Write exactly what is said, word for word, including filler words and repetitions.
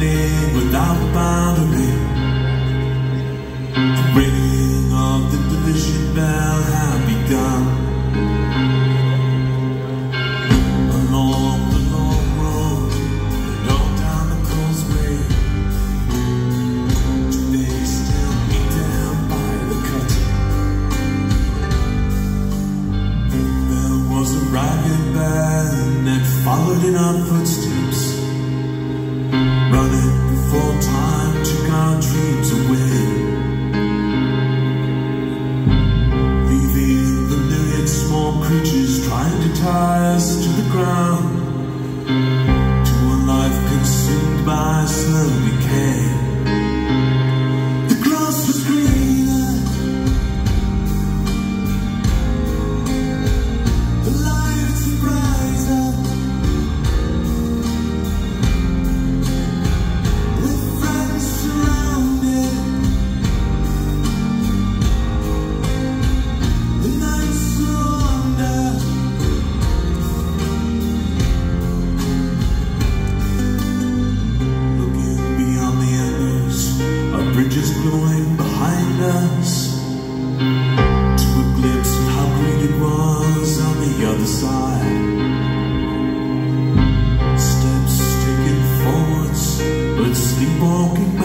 standing without boundary. The ringing of the division bell had begun. Along the long road, and on down the causeway, they still meet down by the cut. There was a ragged band that followed in our footsteps, running before time took our dreams away, leaving the myriad small creatures trying to tie us to the ground, to a life consumed by slow decay. The grass was greener, the lights were brighter, with friends surrounded. The nights were under. Looking beyond the embers, our bridges glowing behind us, to a glimpse of how green it was on the other side. Steps taken forwards, but sleepwalking back.